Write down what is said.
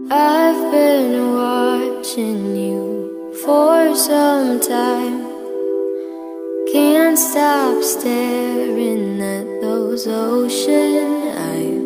I've been watching you for some time. Can't stop staring at those ocean eyes.